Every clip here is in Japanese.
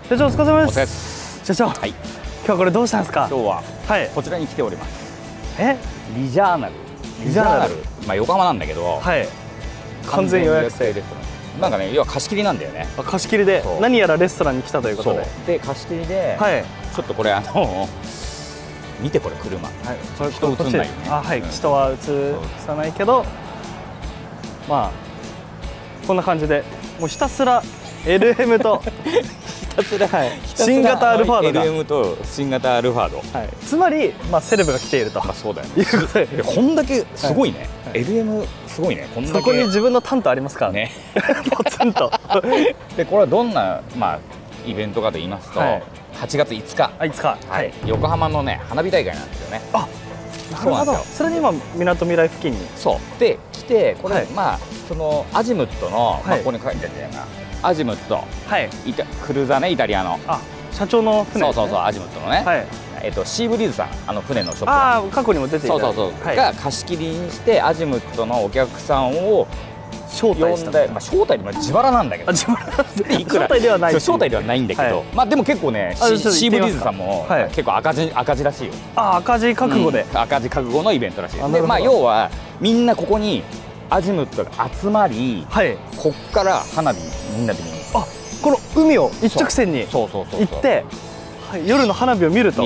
社長お疲れ様です。 お疲れです。 社長、はい、今日はこれどうしたんですか？ 今日はこちらに来ております。リジャーナル。まあ横浜なんだけど、はい、 完全予約制です。なんかね、要は貸し切りなんだよね。 貸し切りで何やらレストランに来たということで。 で貸し切りで、ちょっとこれ見てこれ車。はい、これ人映んないよね。 はい、人は映さないけど、まあこんな感じでもうひたすら LM と新型アルファードが LM と新型アルファード、 つまりセレブが来ていると。 そうだよね。こんだけすごいね。LM すごいね。 そこに自分の担当ありますからね。ポツンと。 でこれはどんなイベントかと言いますと、8月5日、横浜のね花火大会なんですよね。あ、 なるほど。それに今みなとみらい付近にそうで来て、これそのアジムットのここに書いてあるんだよな。アジムット、クルーザーね、イタリアの。 あ、社長の船。 そうアジムットのね。シーブリーズさん、船のショップ。 ああ、過去にも出ていた。 が貸し切りにしてアジムットのお客さんを招待した。 招待で自腹なんだけど。 自腹。招待ではない。 招待ではないんだけど、まあでも結構ね、シーブリーズさんも結構赤字らしいよ。 あ、赤字覚悟で。 赤字覚悟のイベントらしい。で、まあ要はみんなここにアジムットが集まり、こっから花火みんなで見に。 あ、この海を一直線に行って夜の花火を見ると。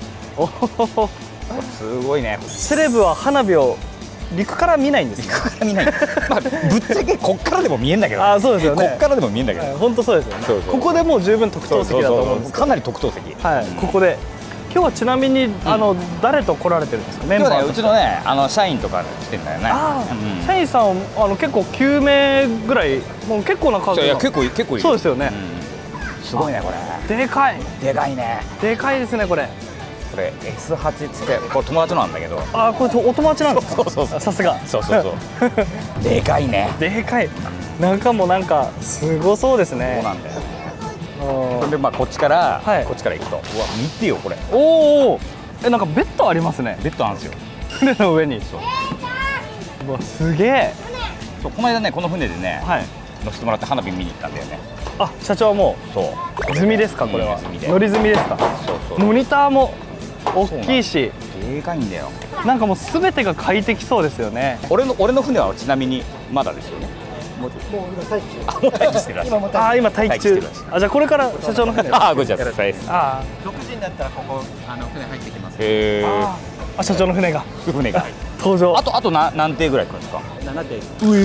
すごいね。 セレブは花火を陸から見ないんです。 陸から見ない。まあぶっちゃけこっからでも見えんだけど。 あ、そうですよね。 こっからでも見えんだけど。 本当そうですよね。ここでもう十分特等席だと思うんです。 かなり特等席。 はい。ここで。今日はちなみに誰と来られてるんですか？メンバー。 うちのね社員とか来てんだよね。 社員さん結構9名ぐらい、もう結構な数。 いや結構いる。 そうですよね。 すごいねこれ。 でかい。 でかいね。 でかいですねこれ。 これ S8 つってこれ友達なんだけど。 あ、これお友達なんですか？ そう。 さすが。 そう。でかいね。 でかい。中もなんかすごそうですね。 そうなんだよ。でこっちから行くと、うわ見てよこれ。 おお、なんかベッドありますね。 ベッドなんですよ、 船の上に。うわ、すげえ。 そう、この間ねこの船でね乗せてもらって花火見に行ったんだよね。 あ、社長はもう済みですか？これは乗り済みですか？そう。モニターも大きいしでかいんだよ。 なんかもう全てが快適そうですよね。 俺の船はちなみにまだですよね。もう今待機中。もう待機してるらしい。 今待機中。あ、じゃあこれから社長の船。 あ、ご自宅です。 6時になったらここ船入ってきます。 へえ。 あ、社長の船が登場。 あと何艇ぐらい来るんですか ？7艇。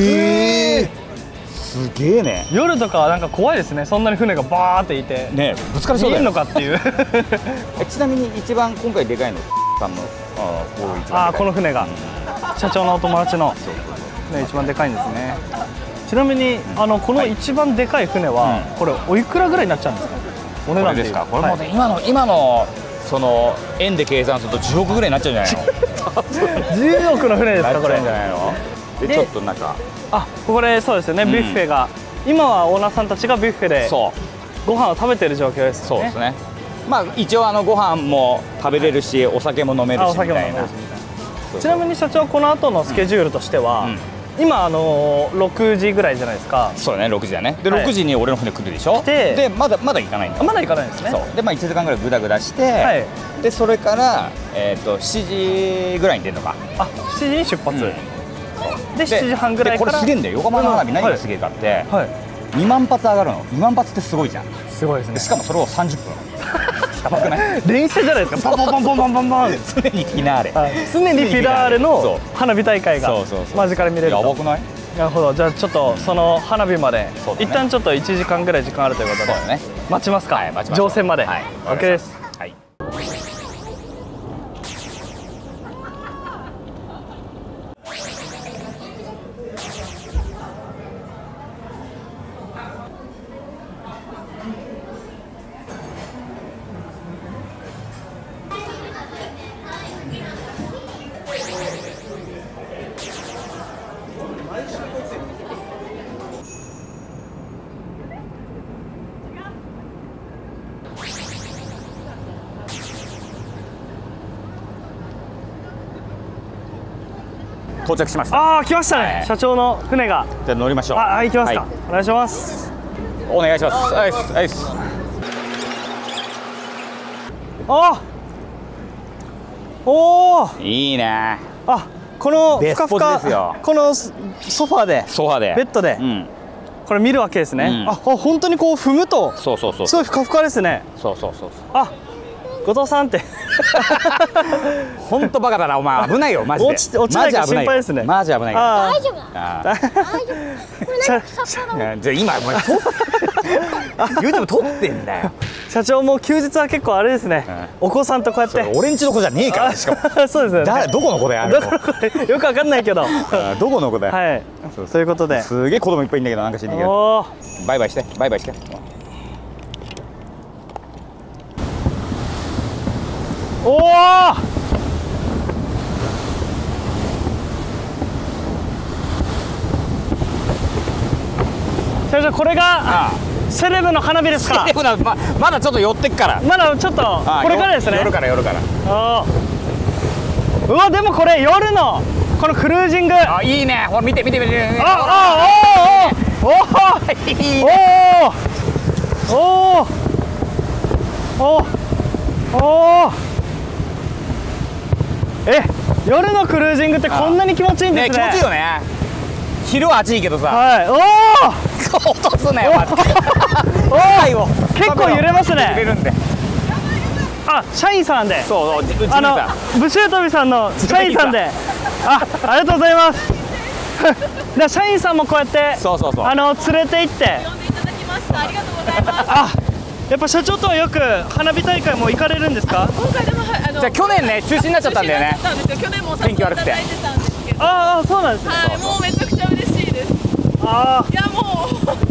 すげえね。 夜とかなんか怖いですね。そんなに船がバーっていてね、ぶつかりそうだよ。 見えるのかっていう。 ちなみに一番今回でかいのさんのこの船が社長のお友達の一番でかいんですね。ちなみにこの一番でかい船はこれおいくらぐらいになっちゃうんですか？お値段ですか？ これも今のその円で計算すると10億ぐらいになっちゃうんじゃないの ？10億の船ですかこれ？ じゃないの？でちょっとなんかここでそうですよね、ビュッフェが今はオーナーさんたちがビュッフェでご飯を食べてる状況ですね。 そうですね。まあ一応ご飯も食べれるしお酒も飲めるしみたいな。 ちなみに社長この後のスケジュールとしては今6時ぐらいじゃないですか。 そうだね、6時だね。で6時に俺の船来るでしょ。でまだ行かないんだ。 まだ行かないですね。 そうで1時間ぐらいグダグダしてでそれから7時ぐらいに出るのか。 あ、7時に出発で7時半ぐらいから。 これすげえんだよ。横浜の花火何がすげえかって2万発上がるの。2万発ってすごいじゃん。 すごいですね。 しかもそれを30分。やばくない？ 連射じゃないですか。パンパンパンパンパンパン。 常にフィナーレ。 常にフィナーレの花火大会が間近に見れる。 やばくない？ なるほど。じゃあちょっとその花火まで一旦ちょっと1時間ぐらい時間あるということで待ちますか。乗船まで。OK です。 到着しました。 来ましたね。社長の船が。 じゃあ乗りましょう。 行きますか。お願いします。 お願いします。 あ、おお、 いいね。 あ、このふかふか、このソファーで、ベッドで、これ見るわけですね。あ、本当にこう踏むと、すごいふかふかですね。あ、後藤さんって本当バカだな、お前。危ないよ、マジで。 落ちないか心配ですね。 マジ危ない。 大丈夫だ。大丈夫。 じゃあ今お前YouTube 撮ってんだよ。 社長も休日は結構あれですね。お子さんとこうやって。 俺んちの子じゃねえから。しかも。そうですよね。どこの子だよ。 よくわかんないけど。 どこの子だよ。 はい。そういうことで。 すげえ子供いっぱいいんだけど、なんか知んないけど。バイバイして、バイバイして。 おお。社長、これがセレブの花火ですか。 セレブな、まだちょっと寄ってっから。 まだちょっとこれからですね。 夜から。 うわ、でもこれ夜のこのクルージング。 あ、いいね。ほら見て。 夜のクルージングってこんなに気持ちいいんですね。 気持ちいいよね。昼は暑いけどさ。 はい。 落とすね。 結構揺れますね。 揺れるんで。 あ、社員さんで。 そう、 ブシュートビさんの社員さんで。ありがとうございます。で、社員さんもこうやって連れて行って。呼んでいただきました。ありがとうございます。やっぱ社長とはよく花火大会も行かれるんですか。 今回でもじゃあ去年ね、中止になっちゃったんだよね。 去年も天気悪くて。 そうなんですね。 はい、もうめちゃくちゃ嬉しいです。いやもうこ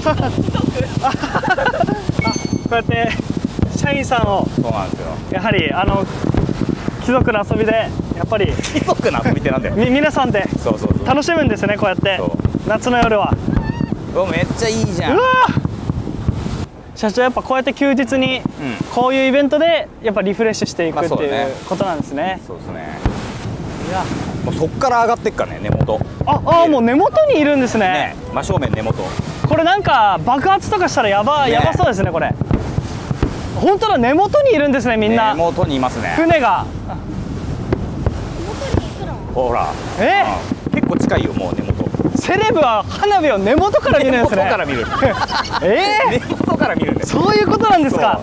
うやって社員さんを。 そうなんですよ。 やはり貴族の遊びでやっぱり貴族の遊びってなんだよ。 皆さんで楽しむんですね、こうやって夏の夜は。 めっちゃいいじゃん。 うわ、社長やっぱこうやって休日にこういうイベントでやっぱリフレッシュしていくっていうことなんですね。 そうですね。 いや、 もうそっから上がってっからね、根元。 もう根元にいるんですね。 真正面根元。 これなんか爆発とかしたらやばそうですね。これ本当だ、根元にいるんですね、みんな。 根元にいますね。 船が。 ほら。結構近いよ、もう根元。 セレブは花火を根元から見るんですね。 根元から見る。根元から見るんです。 そういうことなんですか。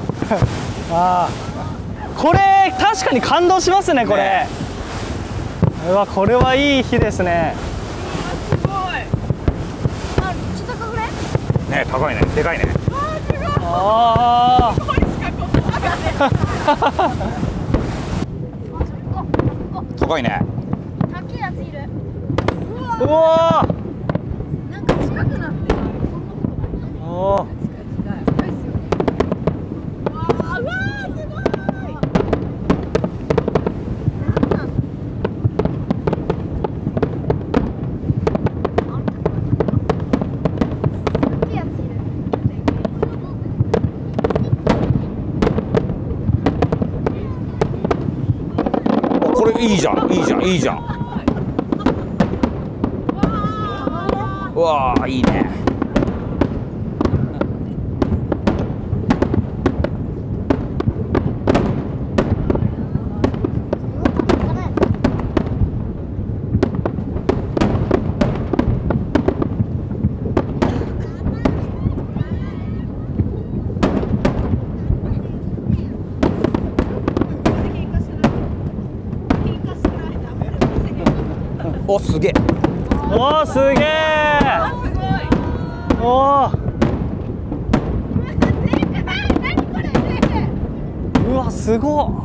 これ確かに感動しますね、これ。うわ、これはいい日ですね。 すごい。ちょっと高くね。 高いね、でかいね。高いね。 高いやついる。 うわ。 なんか近くなってる。 おお。 いいじゃん。うわー、いいね。お、すげえ。 おー、すげえ。おー。うわ、すごっ。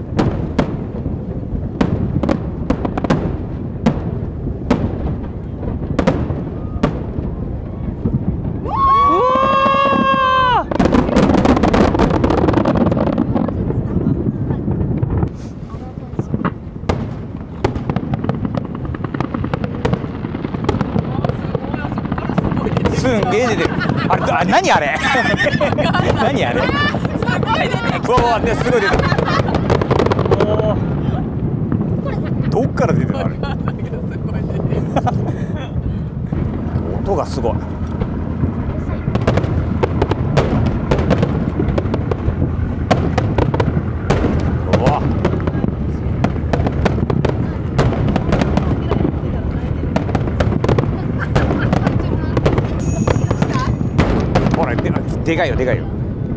すんげえ出てる。あれ、何あれ。何あれ。すごい出てる。わわ、すごい出てる。どっから出てるのあれ。音がすごい。 でかいよでかいよ。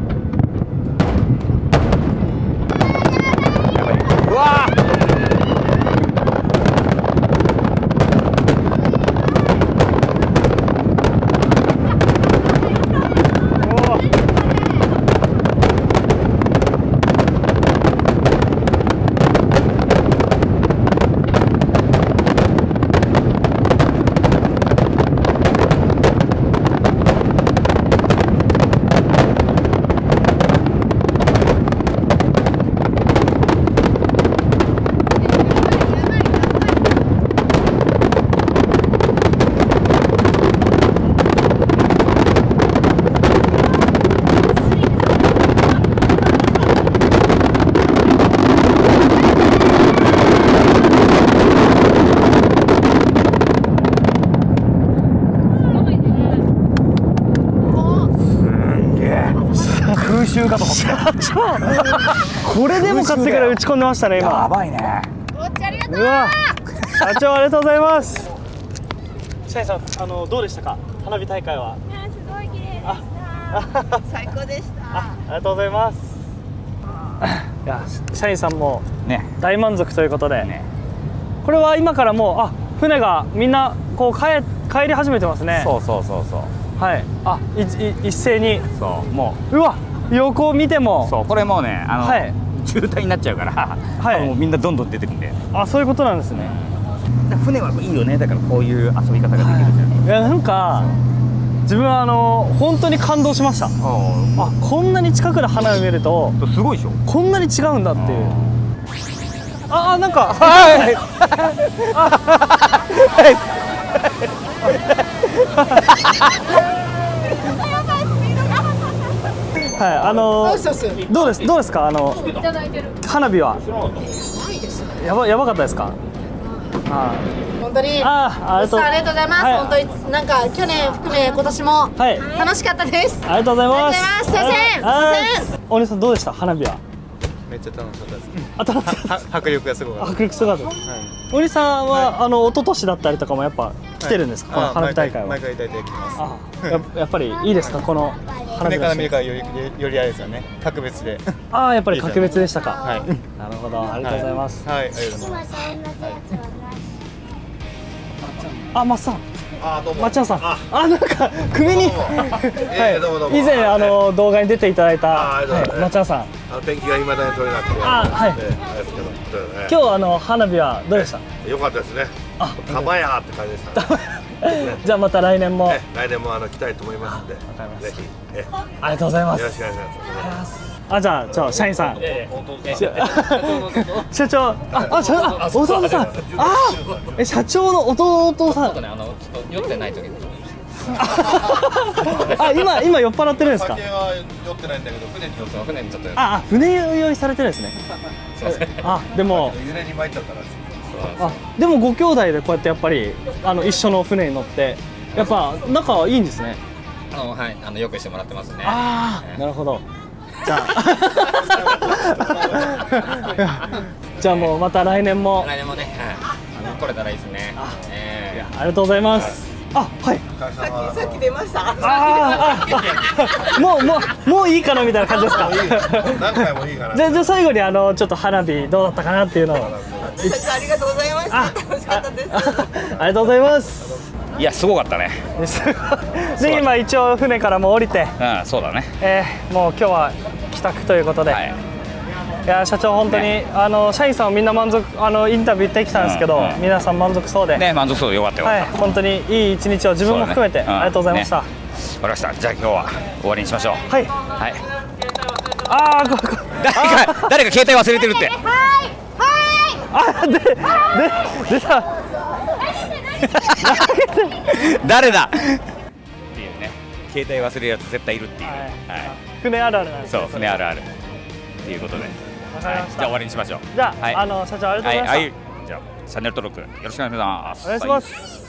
やばい。うわー。 空襲かと思った。これでも買ってから打ち込んでましたね今。 やばいね。 うわ、社長ありがとうございます。社員さん、どうでしたか、花火大会は。 すごい綺麗でした。最高でした。 ありがとうございます。いや、社員さんも大満足ということで、これは今からもう船がみんなこう帰り始めてますね。 そうそうそうそう。 はい。一斉に。 そう、もうわ、横を見ても。 そう、これもうね、渋滞になっちゃうから、もうみんなどんどん出てくんで。 あ、そういうことなんですね。 船はいいよね。だからこういう遊び方ができるじゃん。 いや、なんか自分は本当に感動しました。こんなに近くで花を見るとすごいでしょ。こんなに違うんだっていう。なんかはいどうですか、花火はやばかったですか。 本当にありがとうございます。本当になんか去年含め今年も楽しかったです。 ありがとうございます。 すいません。 大西さんどうでした、花火は。 めっちゃ楽しかったです。迫力がすごかった。 迫力すごかったです。大西さんは一昨年だったりとかもやっぱ来てるんですか、この花火大会は。 毎回大体来ます。 やっぱりいいですか、この花火。 船から見るからよりあれですよね、格別で。 やっぱり格別でしたか。なるほど、ありがとうございます。 はい、ありがとうございます。 松さん。 どうも。 松ちゃんさん。なんか首に。以前動画に出ていただいた松ちゃんさん。 天気が未だに取れなくて。 今日花火はどうでした。 良かったですね。玉やって感じでした。 じゃあまた来年も。 来年も来たいと思いますんで。ぜひ。 ありがとうございます。 よろしくお願いします。 じゃあ社員さん。社長。弟さん。社長の弟さん。 酔ってない時に。 今酔っ払ってるんですか。 酒は酔ってないんだけど、船にちょっと。 船酔いされてるんですね。でも。 揺れに参っちゃったらしい。 でもご兄弟でこうやってやっぱり一緒の船に乗ってやっぱ仲いいんですね。 はい、よくしてもらってますね。 なるほど。じゃあもうまた来年もね、来れたらいいですね。 ありがとうございます。はい。 さっき出ました。 もういいかなみたいな感じですか。 何回もいいかな。 じゃあ最後にちょっと花火どうだったかなっていうのを。 ありがとうございます。楽しかったです。 ありがとうございます。 いや、すごかったね。 で今一応船からも降りて。 そうだね。 もう今日は帰宅ということで。いや社長本当に社員さんをみんな満足インタビュー行ってきたんですけど、皆さん満足そうで。 満足そうでよかったよ。 本当にいい一日を自分も含めてありがとうございました。わかりました。じゃあ今日は終わりにしましょう。 はい。 誰か携帯忘れてるって。 出た。 誰だ。っていうね。携帯忘れるやつ絶対いるっていう。 船あるあるなんです。 そう、船あるある。ということで、じゃあ終わりにしましょう。 じゃあ社長ありがとうございました。 じゃあチャンネル登録よろしくお願いします。 お願いします。